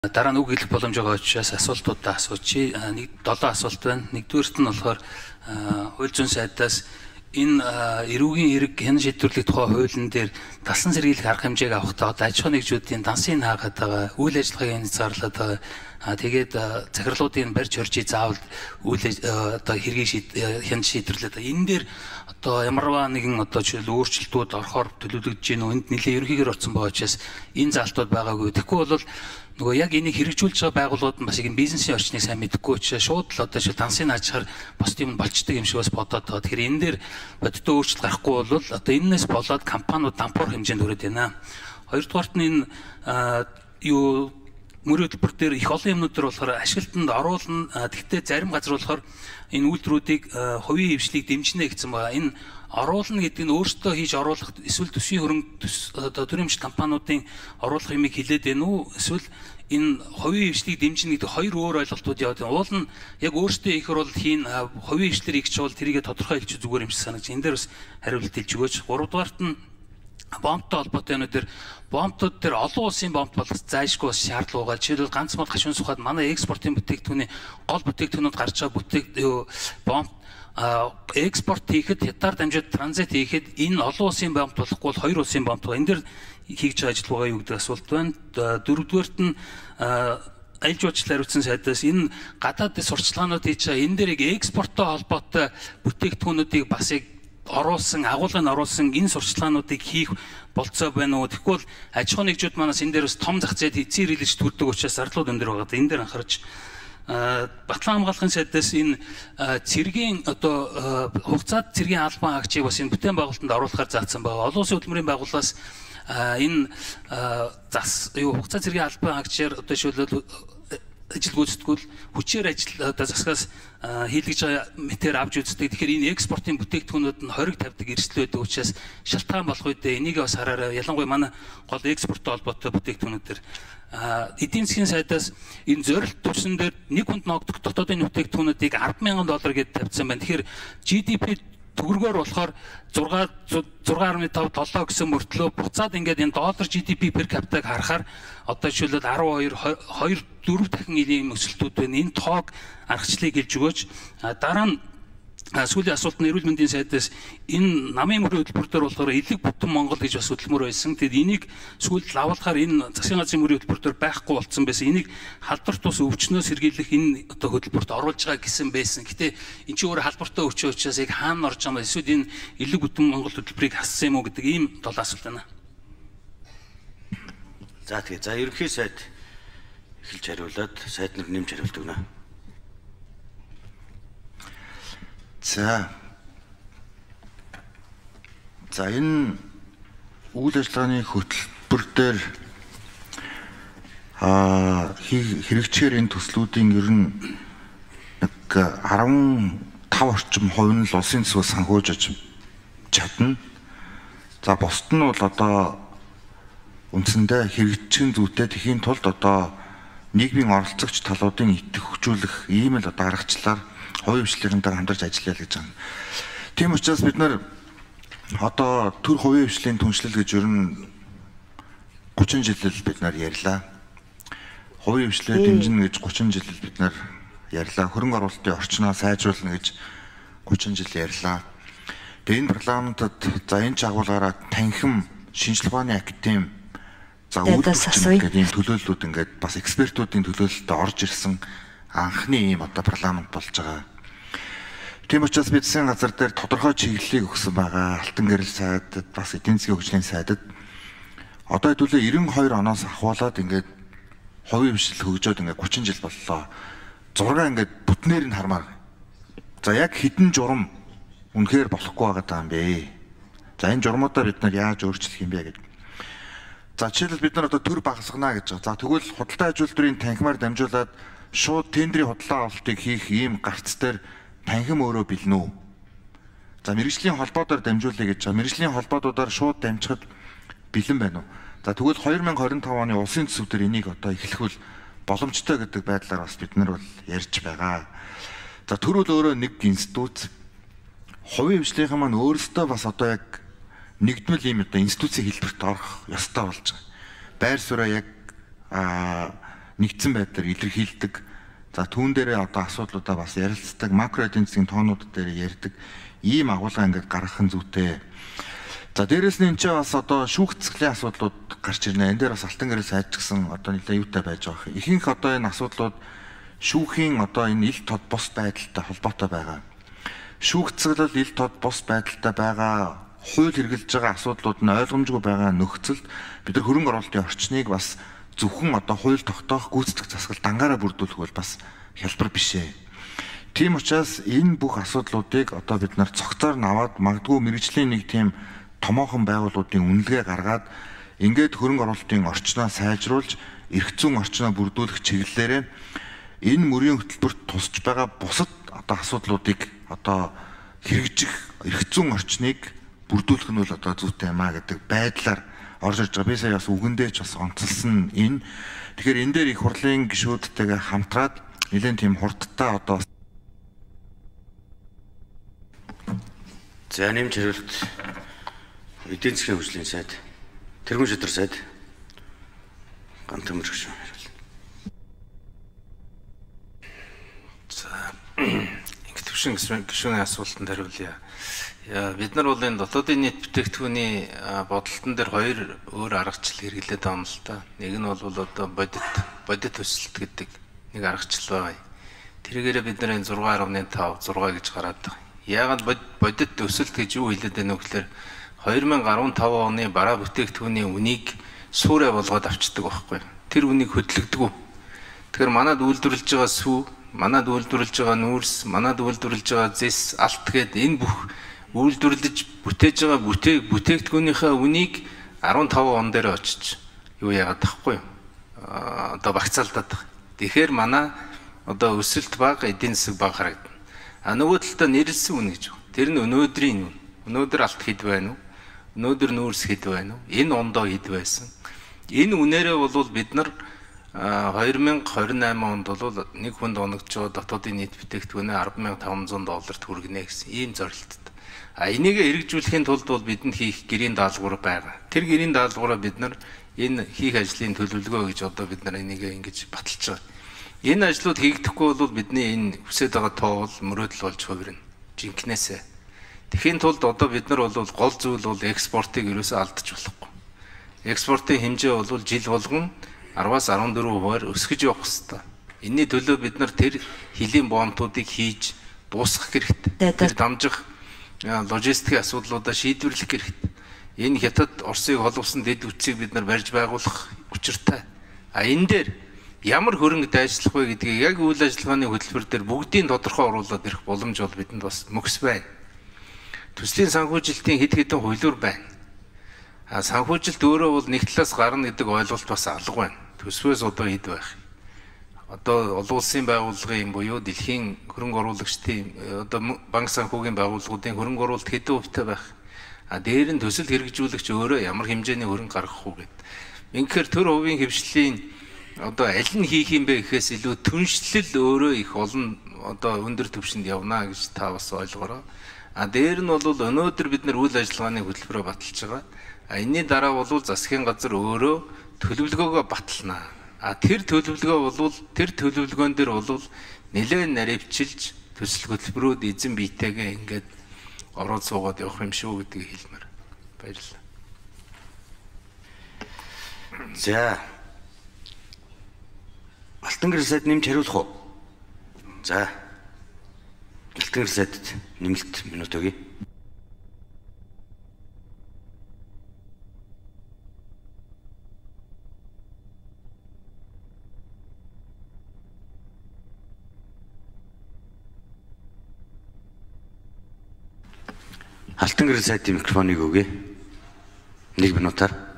Дараа нь үг хэлэх боломж байгаа учраас асуултуудаа асуучих. Нэг 7 асуулт байна. Нэгдүгээрт нь болохоор хууль зүйн сайдаас энэ эрүүгийн хэрэг хяналт шийдвэрлэх тухай хуулийн дээр талсан сэргийлэх арга хэмжээг авахдаа аж ахуйн нэгжүүдийн дансыг хаагаад байгаа, үйл ажиллагааг хязгаарлаад байгаа. Тэгээд захирлуудын барьж хоржийг заавал одоо хэргийг хяналт шийдвэрлээд байгаа. Энэ дээр одоо ямарваа нэгэн одоо жишээл өөрчлөлтүүд орохоор төлөвлөгдөж гин үү, энд нэлээд ерөнхийгээр орсон байгаа учраас энэ залтууд байгаагүй. Тэгэхгүй бол нөгөө яг энийг хэрэгжүүлж байгаа байгууллагууд нь бас ийм бизнесийн орчныг сайн мэдэхгүй учраас шууд л одоо жишээл дансыг наачаар бос юм болчдөг юм шиг бас бодоод байгаа. Тэгэхээр энэ дээр бодиттой өөрчлөлт гарахгүй бол одоо энэс болоод компаниуд дампуур хэмжээнд өрөөд байна. Хоёрдугаарт нь энэ юу мөрийн хөтөлбөр дээр их олон юмнууд төр болохоор ашиглалтанд оруулна. Гэхдээ зарим газар болохоор энэ үйлдвэрүүдийг хувийн хвшлийг дэмжинэ гэсэн байгаа. Энэ оруулна гэдэг нь өөртөө хийж оруулах эсвэл төсвийн хөрөнгө одоо төрөмжлөлт компаниудын оруулах юмыг хилээд байна уу? Эсвэл энэ хувийн хвшлийг дэмжинэ гэдэг хоёр өөр ойлголтууд яваад байна. Уул нь яг өөртөө их орол хийн хувийн хвшлэр ихч бол тэрийгэ тодорхой хэлчих зүгээр юм шиг санагдаж. Энэ дээр бас хариулт хэлж өгөөч. Гуравдугаарт нь бомбтой холбоотой юмнууд дээр бомбтууд дээр олон улсын бомб болох зайлшгүй шаардлага байгаа. Жишээлбэл ганц мод гашуун сухад манай экспортын бүтээгдэхүүний гол бүтээгдэхүүнүүд гарч байгаа бомб экспорт хийхэд хятаар дамжууд транзит хийхэд энэ олон улсын бомб болохгүй бол хоёр улсын бомб байгаа. Энэ дэр хийж байгаа ажил байгаа юу гэдэг асуулт байна. Дөрөвдүгээрт нь аялал жуулчлал хариуцсан сайдаас энэ гадаадын сурчлагынууд хийж байгаа энэ дэрийг экспорттой холбоотой бүтээгдэхүүнүүдийг бас яг оруулсан, агуулгыг оруулсан энэ сурчлагынуудыг хийх болцоо байна уу? Тэгэхгүй бол аж ахуйн нэгжүүд манаас энэ дээр бас том зах зээл эцсийн хэрэглэгч төрдөг учраас зардлууд өндөр байгаа. Энэ дээр анхаарч Батлан хамгаалахын сайдаас энэ цэргийн одоо хугацаат цэргийн албан хаагчийг бас энэ бүтээн байгуулалтанд оруулахаар заасан байгаа. Олон улсын хөдөлмөрийн байгууллагаас энэ хугацаа цэргийн албан хаагчаар одоо шилбэл ажил гүйцэтгүүл хүчээр ажил одоо засгаас хийлгэж байгаа мэтэр авч үздэг. Тэгэхээр энэ экспортын бүтээгдэхүүнүүд нь хориг тавьдаг эрсдэл байдаг учраас шалтгаан болох үедээ энийг бас хараарай. Ялангуяа манай гол экспорттой холбоотой бүтээгдэхүүнүүдээр эдийн засгийн сайдаас энэ зорилт төвшин дээр нэг хүнд ногдох дотоодын бүтээгдэхүүнүүдийг $10,000 гэж тавьсан байна. Тэгэхээр GDP төгрөгөөр болохоор 6.5-7 гэсэн мөртлөө буцаад ингээд энэ доллар GDP per capita-г харахаар одоо жишээлбэл 12-4 дахин ийм өсөлтүүд байна. Энэ тоог аргачлалыг хэлж өгөөч. Дараа нь сүүлийн асуулт нь эрүүл мэндийн сайдаас энэ намын мөрийн хөтөлбөр дээр болохоор элэг бүтэн Монгол гэж бас хөтөлмөр байсан. Тэгэд энийг сүүлд лавлахаар энэ засгийн газрын мөрийн хөтөлбөр дээр байхгүй болцсон байсан. Энийг халдварт ус өвчнөө сэргийлэх энэ одоо хөтөлбөрт оруулж байгаа гэсэн байсан. Гэтэ эн чинь өөрөө халдвартай өвчөө учраас яг хаана орж байгаа юм бэ? Эсвэл энэ элэг бүтэн Монгол хөтөлбөрийг хассан юм уу гэдэг ийм 7 асуулт байна. За тэгээ. За ерөнхий сайд эхэлж хариулаад сайд нар нэмж хариулт өгнө. За энэ үйл ажиллагааны хөтөлбөр дээр хэрэгжээр энэ төслүүдийн ер нь нэг 15 орчим хувь нь л улсын төсвөөс санхүүж чадна. За бусд нь бол одоо үндсэндээ хэрэгжих зүйтэй тэхийн тулд одоо нийгмийн оролцогч талуудын итгэх хөгжүүлэх ийм л одоо аргачлалаар хувийн хвшлийн дээр хамтарч ажиллая л гэж байна. Тийм учраас бид нар одоо төр хувийн хвшлийн түншлэл гэж ер нь 30 жилэл бид нар ярьлаа. Хувийн хвшлээ дэмжинэ гэж 30 жилэл бид нар ярьлаа. Хөрөнгө оруулалтын орчноо сайжруулна гэж 30 жил ярьлаа. Тэгээ энэ парламентод за энэ чагуулгаараа танхим шинжилгээ ухааны академи за гэдэг ийм төлөөллүүд ингээд бас экспертүүдийн төлөөлөлтөд орж ирсэн анхны ийм одоо парламент болж байгаа. Тийм учраас бид засгийн газар дээр тодорхой чиглэлийг өгсөн байгаа. Алтан гэрэл сайдад бас эдийн засгийн хөгжлийн сайдад одоо хэдүүлээ 92 оноос ахуулаад ингээд хувийн хвшил хөгжөөд ингээд 30 жил боллоо. 6 ингээд бүтнээр нь хармаар. За яг хідэн журам үнэхээр болохгүй байгаа юм бэ. За энэ журмуудаа бид нар яаж өөрчлөх юм бэ гэдэг. За жишээлбэл бид нар одоо төр багасгана гэж байгаа. За тэгвэл худалдаа аж үйлдвэрийн танхимаар дамжуулаад шууд тендерийн худалдаа авалтыг хийх ийм гарц дээр танхим өөрөө бэлнэ үү? За мэргэжлийн холбоодоор дамжуулъя гэж байгаа. Мэргэжлийн холбоодуудаар шууд дамжихад бэлэн байна уу? За тэгвэл 2025 оны улсын төсөв дээр энийг одоо эхлэхүүл боломжтой гэдэг байдлаар бас бид нар бол ярьж байгаа. За төрөл өөрөө нэг институт хувийн хвшлийнхэн маань өөрсдөө бас одоо яг нэгдмэл ийм одоо институцийн хэлбэрт орох ёстой болж байгаа. Байр сууриа яг нэгдсэн байдлаар илэрхийлдэг. За түүн дээрээ одоо асуудлуудаа бас ярилцдаг, макро эдийн засгийн тоонууд дээр ярьдаг ийм агуулга ингээд гаргах нь зүйтэй. За дээрэс нь энэ ч бас одоо шүүхцэтгэлийн асуудлууд гарч ирнэ. Энэ дээр бас алтан гэрэл сайжчихсан одоо нэлээд юутай байж байгаа. Ихэнх одоо энэ асуудлууд шүүхийн одоо энэ ил тод бус байдалтай холбоотой байгаа. Шүүхцэглэл ил тод бус байдалтай байгаа, хууль хэрэгжилж байгаа асуудлууд нь ойлгомжгүй байгаа нөхцөлд бид нар хөрөнгө оруулалтын орчныг бас зөвхөн одоо хууль тогтоох гүйцэтгэх засаглал дангаараа бүрдүүлэх бол бас хялбар биш ээ. Тийм учраас энэ бүх асуудлуудыг одоо бид нар цогцоор наваад магадгүй мэргэжлийн нэг тийм томоохон байгууллагуудын үнэлгээ гаргаад ингээд хөрөнгө оруулалтын орчноо сайжруулж эрх зүйн орчноо бүрдүүлэх чиглэлээр энэ мөрийн хөтөлбөрт тусч байгаа бусад одоо асуудлуудыг одоо хэрэгжих эрх зүйн орчныг бүрдүүлэх нь бол одоо зүйтэй юм а гэдэг байдлаар орж ирж байгаа. Би сая бас үгэндээ ч бас онцлсан энэ. Тэгэхээр энэ дээр их хурлын гишүүдтэйгээ хамтраад нэлээд тийм хурдтай одоо за нэмж хариулт эдийн засгийн хөгжлийн сайд тэргүүн шийдвэр сайд Ган Төмөр гүшүүн хариулна. За төвшин гишүүний асуултанд хариулъя. Бид нар бол энэ дотоодын нийт бүтээгдэхүүний бодолтон дээр хоёр өөр аргачлал хэрэглээд байгаа юм л та. Нэг нь бол одоо бодит төсөлт гэдэг нэг аргачлал байна. Тэргээрээ бид нар энэ 6.5 6 гэж гараад байгаа. Яагаад бодит төсөлт гэж юу хэлээд байна вэ гэхээр 2015 оны бараа бүтээгдэхүүний үнийг суурэ болгоод авчдаг байхгүй. Тэр үнийг хөдлөгдөг. Тэгэхээр манад үйлдвэрлэж байгаа сүү, манад үйлдвэрлэж байгаа нүүрс, манад үйлдвэрлэж байгаа зэс, алт гээд энэ бүх үйлдвэрлэж бүтээж байгаа бүтээгдэхүүнийхээ үнийг 15 он дээр очиж юу яагаад тахгүй одоо багцаалдаад байгаа. Тэгэхээр манай одоо өсөлт бага, эдийн засаг бага харагдана. А нөгөө талдаа нэрлсэн үн гэж байна. Тэр нь өнөөдрийн үн. Өнөөдөр алт хэд байна уу? Өнөөдөр нүүрс хэд байна уу? Энэ ондоо хэд байсан? Энэ үнээрээ бол бид нар 2028 онд бол нэг хүнд оногдож байгаа дотоодын нийт бүтээгдэхүүнээ $10,500 хүргэнэ гэсэн ийм зорилттой. А энийг хэрэгжүүлэхийн тулд бол бидэнд хийх гэрийн даалгавар байгаа. Тэр гэрийн даалгавраа бид нар энэ хийх ажлын төлөвлөгөө гэж одоо бид нар энийг ингэж баталж байгаа. Энэ ажлууд хийгдэхгүй бол бидний энэ хүсэж байгаа тоо бол мөрөөдөл болж хувирна. Жинкнээсээ. Тэхийн тулд одоо бид нар бол гол зүйл бол экспортыг ерөөсөө алдаж болохгүй. Экспортын хэмжээ бол жил болгон 10-аас 14% өсгөж явах хэрэгтэй. Энэний төлөө бид нар тэр хилийн боомтуудыг хийж дуусгах хэрэгтэй. Тэр дамжих логистикийн асуудлуудаа шийдвэрлэх хэрэгтэй. Энэ хятад Оросыг холбосон дэд үтсийг бид нар барьж байгуулах учиртай. А энэ дээр ямар хөрөнгө дайжлах вэ гэдгийг яг үйл ажиллагааны хөтөлбөр дээр бүгдийг тодорхой оруулаад ирэх боломж бол бидэнд бас мөкс байна. Төслийн санхүүжилтийн хэд хэдэн хуулиур байна. А санхүүжилт өөрөө бол нэг талаас гарна гэдэг ойлголт бас алга байна. Төсвөөс одоо хэд байх. Одоо олон улсын байгууллагын буюу дэлхийн хөрөнгө оруулагчдын одоо банк санхүүгийн байгууллагуудын хөрөнгө оруулалт хэдэн хувьтай байх. А дээр нь төсөл хэрэгжүүлэгч өөрөө ямар хэмжээний хөрөнгө гаргах уу гэд. Ингэхээр төр хувийн хөвшлийн одоо аль нь хийх юм бэ гэхээс илүү түншлэл өөрөө их олон одоо өндөр түвшинд явна гэж та бас ойлгоорой. А дээр нь бол өнөөдөр бид нар үйл ажиллагааны хөтөлбөрөөр баталж байгаа. А энэний дараа бол засгийн газар өөрөө төлөвлөгөөгөө баталнаа. А тэр төлөвлөгөө бол тэр төлөвлөгөөн дээр бол нэлээд наривчилж төсөл хөтөлбөрүүд эзэн биетэйгээ ингээд ороод суугаад явах юм шүү гэдгийг хэлмээр. Баярлалаа. За. Алтан гэрэл сайд нэмж хариулах уу? За. Алтан гэрэл сайдд нэмэлт минут өгье. Алтан гэрэл сайдын микрофоныг өгье. 1 минутаар.